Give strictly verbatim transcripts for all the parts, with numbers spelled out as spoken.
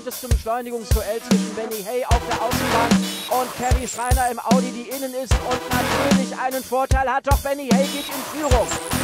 es zum Beschleunigungsduell zwischen Benny Hay auf der Außenbahn und Kerry Schreiner im Audi, die innen ist und natürlich einen Vorteil hat, doch Benny Hay geht in Führung.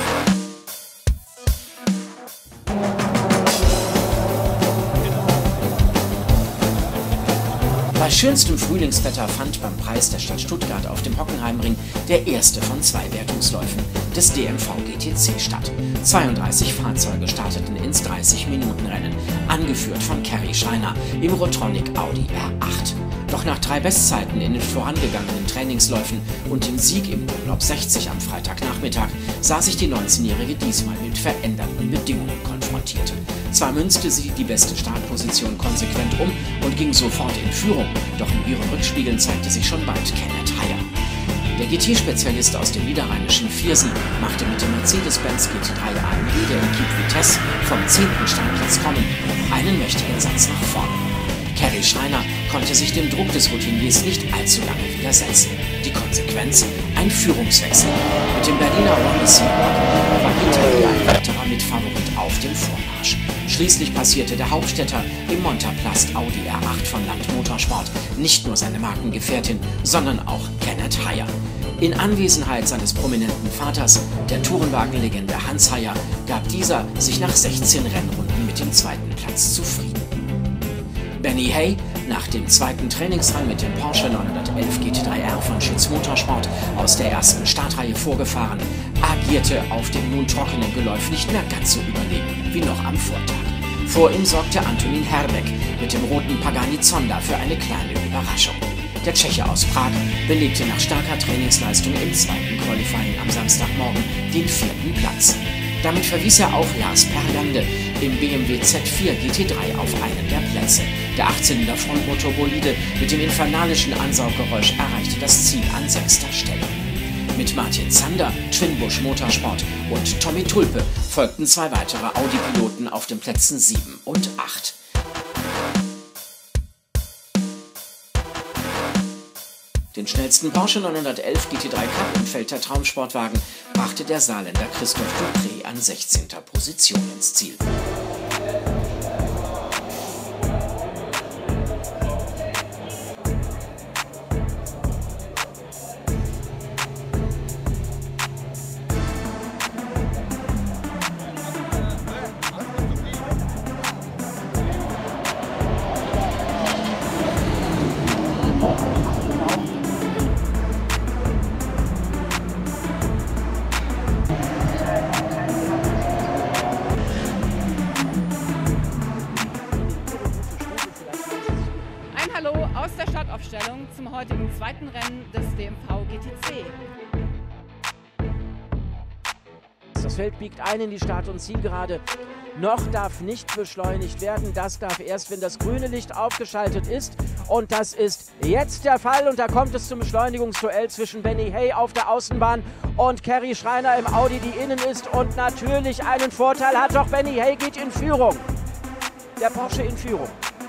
Bei schönstem Frühlingswetter fand beim Preis der Stadt Stuttgart auf dem Hockenheimring der erste von zwei Wertungsläufen des D M V G T C statt. zweiunddreißig Fahrzeuge starteten ins dreißig-Minuten-Rennen, angeführt von Kerry Schreiner im Rotronic Audi R acht. Doch nach drei Bestzeiten in den vorangegangenen Trainingsläufen und dem Sieg im Dunlop sechzig am Freitagnachmittag sah sich die neunzehnjährige diesmal mit veränderten Bedingungen konfrontiert. Zwar münzte sie die beste Startposition konsequent um und ging sofort in Führung, doch in ihren Rückspiegeln zeigte sich schon bald Kenneth Heyer. Der G T-Spezialist aus dem niederrheinischen Viersen machte mit dem Mercedes-Benz G T drei A M G der Equipe Vitesse vom zehnten Startplatz kommen, einen mächtigen Satz nach vorne. Kerry Schreiner konnte sich dem Druck des Routiniers nicht allzu lange widersetzen. Die Konsequenz? Ein Führungswechsel. Mit dem Berliner Ronnie Seaborg war hinter ihr ein weiterer Mitfavorit auf dem Vormarsch. Schließlich passierte der Hauptstädter im Montaplast Audi R acht von Land Motorsport nicht nur seine Markengefährtin, sondern auch Kenneth Heyer. In Anwesenheit seines prominenten Vaters, der Tourenwagenlegende Hans Heyer, gab dieser sich nach sechzehn Rennrunden mit dem zweiten Platz zufrieden. Benny Hay, nach dem zweiten Trainingsrang mit dem Porsche neunhundertelf G T drei R von Schütz Motorsport aus der ersten Startreihe vorgefahren, agierte auf dem nun trockenen Geläuf nicht mehr ganz so überlegen wie noch am Vortag. Vor ihm sorgte Antonín Herbek mit dem roten Pagani Zonda für eine kleine Überraschung. Der Tscheche aus Prag belegte nach starker Trainingsleistung im zweiten Qualifying am Samstagmorgen den vierten Platz. Damit verwies er auch Lars Pergande im B M W Z vier G T drei auf einen der Plätze. Der achtzylinder Frontmotorbolide mit dem infernalischen Ansauggeräusch erreichte das Ziel an sechster Stelle. Mit Martin Zander, Twinbush Motorsport und Tommy Tulpe folgten zwei weitere Audi-Piloten auf den Plätzen sieben und acht. Den schnellsten Porsche neunhundertelf G T drei Cup im Feld der Traumsportwagen brachte der Saarländer Christoph Dupré an sechzehnter Position ins Ziel. Hallo aus der Startaufstellung zum heutigen zweiten Rennen des D M V G T C. Das Feld biegt ein in die Start- und Zielgerade. Noch darf nicht beschleunigt werden. Das darf erst, wenn das grüne Licht aufgeschaltet ist. Und das ist jetzt der Fall. Und da kommt es zum Beschleunigungsduell zwischen Benny Hay auf der Außenbahn und Kerry Schreiner im Audi, die innen ist und natürlich einen Vorteil hat. Doch Benny Hay geht in Führung. Der Porsche in Führung.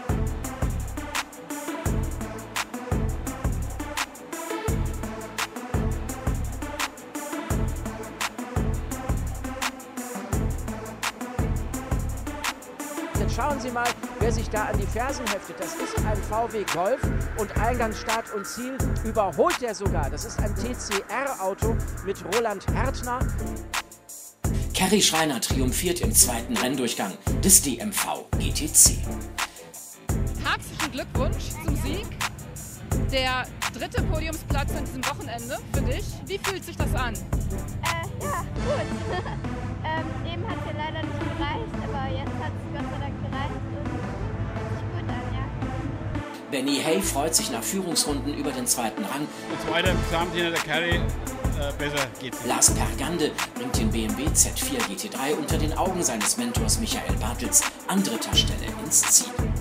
Jetzt schauen Sie mal, wer sich da an die Fersen heftet. Das ist ein V W Golf und Eingang, Start und Ziel überholt er sogar. Das ist ein T C R-Auto mit Roland Härtner. Kerry Schreiner triumphiert im zweiten Renndurchgang des D M V G T C. Herzlichen Glückwunsch zum Sieg. Der dritte Podiumsplatz an diesem Wochenende für dich. Wie fühlt sich das an? Äh, ja, gut. ähm, eben hat es ja leider nicht gereicht, aber jetzt hat es Gott sei Dank gereicht und fühlt sich gut an, ja. Benny Hay freut sich nach Führungsrunden über den zweiten Rang. Und weiter im Gesamtdiener der Kerry, äh, besser geht's nicht. Lars Pergande bringt den B M W Z vier G T drei unter den Augen seines Mentors Michael Bartels an dritter Stelle ins Ziel.